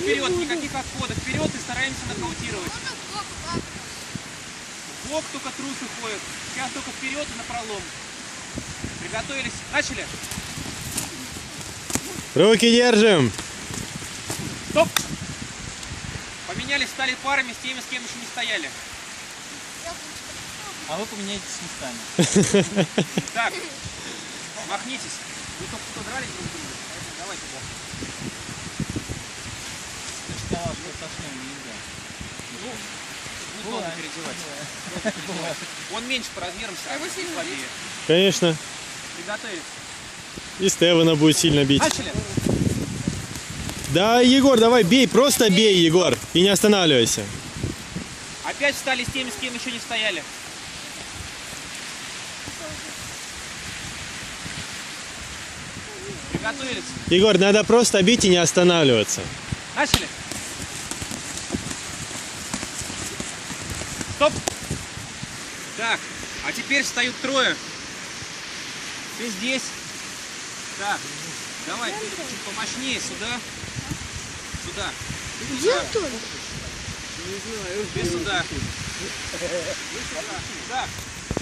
вперед, никаких отходов. Вперед и стараемся нокаутировать. В бок только трусы ходят. Сейчас только вперед и напролом. Приготовились. Начали. Руки держим. Стоп. Поменялись, стали парами с теми, с кем еще не стояли. А вы поменяетесь местами. Так, махнитесь. Вы только что дрались друг с другом. Давай туда. Ты же сказал, что совсем нельзя. Ну, не надо переодевать. Он меньше по размерам, а вы сильно слабее. Конечно. Приготовились. И Стевана будет сильно бить. Начали. Да, Егор, давай бей, просто бей, Егор. И не останавливайся. Опять встали с теми, с кем еще не стояли. Приготовились. Егор, надо просто бить и не останавливаться. Начали. Стоп. Так, а теперь встают трое. Ты здесь. Так, давай, ты чуть помощнее сюда. Сюда. Где Антон? Ты сюда. Вы сюда. Так.